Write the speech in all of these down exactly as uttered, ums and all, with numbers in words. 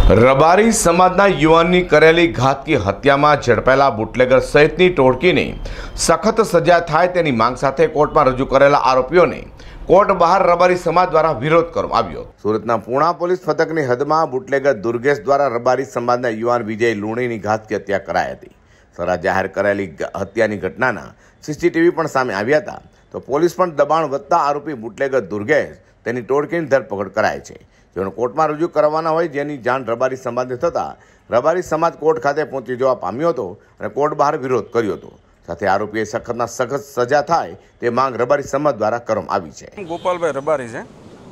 રબારી સમાજના યુવાનની કરેલી ઘાતકી હત્યામાં ઝડપાયેલા બુટલેગર સહિતની ટોળકીને સખત સજા થાય તેની માંગ સાથે કોર્ટમાં રજૂ કરેલા આરોપીઓને કોર્ટ બહાર રબારી સમાજ દ્વારા વિરોધ કરવામાં આવ્યો। સુરતના પૂણા પોલીસ મથકની હદમાં બુટલેગર દુર્ગેશ દ્વારા રબારી સમાજના યુવાન વિજય લુણીની ઘાતકી હત્યા કરાઈ હતી। સરા જાહેર કરાયેલી હત્યાની ઘટનાના સીસીટીવી પણ સામે આવ્યા હતા, તો પોલીસ પણ દબાણ વધતા આરોપી બુટલેગર દુર્ગેશ તેની ટોળકીની ધરપકડ કરાઈ છે, જેનો કોર્ટમાં રજૂ કરવાના હોય, જેની જાણ રબારી સમાજને થતાં રબારી સમાજ કોર્ટ ખાતે પહોંચી જવા પામ્યો હતો અને કોર્ટ બહાર વિરોધ કર્યો હતો। સાથે આરોપીએ સખતના સખત સજા થાય તે માંગ રબારી સમાજ દ્વારા કરવામાં આવી છે। ગોપાલભાઈ રબારી છે।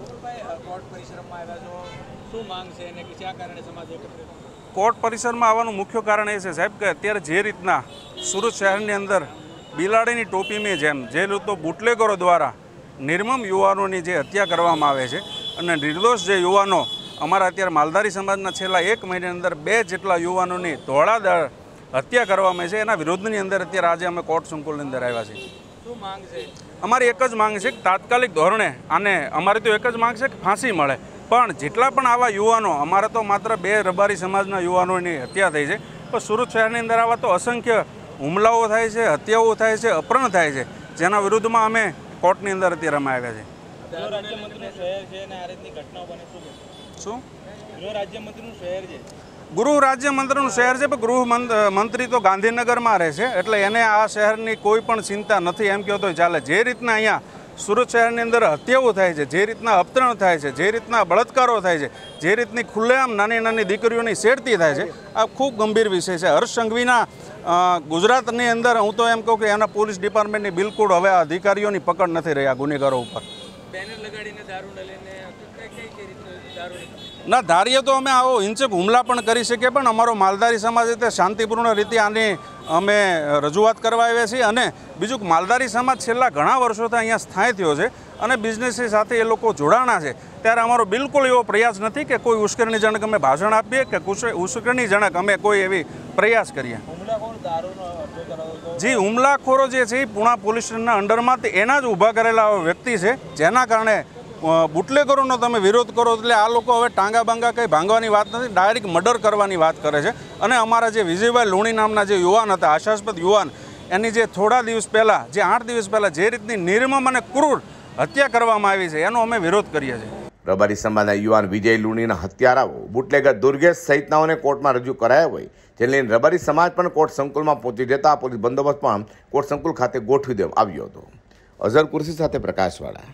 કોર્ટ પરિસરમાં આવવાનું મુખ્ય કારણ એ છે સાહેબ કે અત્યારે જે રીતના સુરત શહેરની અંદર બિલાડીની ટોપીની જેમ જે રીતે બુટલેગરો દ્વારા નિર્મમ યુવાનોની જે હત્યા કરવામાં આવે છે અને નિર્દોષ જે યુવાનો અમારા અત્યારે માલધારી સમાજના છેલ્લા એક મહિનાની અંદર બે જેટલા યુવાનોની ધોળાધાડ હત્યા કરવામાં છે, એના વિરોધની અંદર અત્યારે આજે અમે કોર્ટ સંકુલની અંદર આવ્યા છીએ। શું માંગ છે? અમારી એક જ માંગ છે કે તાત્કાલિક ધોરણે આને અમારી તો એક જ માંગ છે કે ફાંસી મળે, પણ જેટલા પણ આવા યુવાનો, અમારે તો માત્ર બે રબારી સમાજના યુવાનોની હત્યા થઈ છે, પણ સુરત શહેરની અંદર આવા તો અસંખ્ય હુમલાઓ થાય છે, હત્યાઓ થાય છે, અપહરણ થાય છે, જેના વિરુદ્ધમાં અમે કોર્ટની અંદર અત્યારે અમે આવ્યા છીએ। ગૃહ રાજ્યમંત્રીનું શહેર છે અને આ રીતની ઘટનાઓ બને શું? ગૃહ રાજ્યમંત્રીનું શહેર છે ગૃહ રાજ્યમંત્રીનું શહેર છે, પણ ગૃહ મંત્રી તો ગાંધીનગરમાં રહે છે, એટલે એને આ શહેરની કોઈ પણ ચિંતા નથી એમ કહો તો ચાલે। જે રીતના અહીંયા સુરત શહેરની અંદર હત્યાઓ થાય છે, જે રીતના અપહરણ થાય છે, જે રીતના બળાત્કારો થાય છે, જે રીતની ખુલ્લેઆમ નાની નાની દીકરીઓની છેડતી થાય છે, આ ખૂબ ગંભીર વિષય છે। હર્ષ સંઘવીના ગુજરાતની અંદર હું તો એમ કહું કે એના પોલીસ ડિપાર્ટમેન્ટની બિલકુલ હવે અધિકારીઓની પકડ નથી રહ્યા ગુનેગારો ઉપર। બેનર લગાડીને દારૂ લઈને કઈ કઈ રીતે દારૂ ના ધારીએ તો અમે આવો હિંસક હુમલા પણ કરી શકીએ, પણ અમારો માલધારી સમાજ રીતે શાંતિપૂર્ણ રીતે આની અમે રજૂઆત કરવા આવ્યા છીએ। અને બીજું કે માલધારી સમાજ છેલ્લા ઘણા વર્ષોથી અહીંયા સ્થાયી થયો છે અને બિઝનેસ સાથે એ લોકો જોડાણા છે, ત્યારે અમારો બિલકુલ એવો પ્રયાસ નથી કે કોઈ ઉશ્કેરણીજનક અમે ભાષણ આપીએ કે ઉશ્કેરણીજનક અમે કોઈ એવી પ્રયાસ કરીએ। જી હુમલાખોરો જે છે એ પૂણા પોલીસ સ્ટેશનના અંડરમાં એના જ ઊભા કરેલા વ્યક્તિ છે, જેના કારણે બુટલેગરોનો તમે વિરોધ કરો એટલે આ લોકો હવે ટાંગા બાંગા કંઈ ભાંગવાની વાત નથી, ડાયરેક્ટ મર્ડર કરવાની વાત કરે છે। અને અમારા જે વિજયભાઈ લુણી નામના જે યુવાન હતા, આશાસ્પદ યુવાન, એની જે થોડા દિવસ પહેલાં જે આઠ દિવસ પહેલાં જે રીતની નિર્મમ અને ક્રૂર હત્યા કરવામાં આવી છે, એનો અમે વિરોધ કરીએ છીએ। રબારી સમાજના યુવાન વિજય લુણીના હત્યારાઓ બુટલેગર દુર્ગેશ સહિતનાઓને કોર્ટમાં રજૂ કરાયા હોય, જેને લઈને રબારી સમાજ પણ કોર્ટ સંકુલમાં પહોંચી જતા પોલીસ બંદોબસ્ત પણ કોર્ટ સંકુલ ખાતે ગોઠવી દેવામાં આવ્યો હતો। અઝર કુર્સી સાથે પ્રકાશવાળા।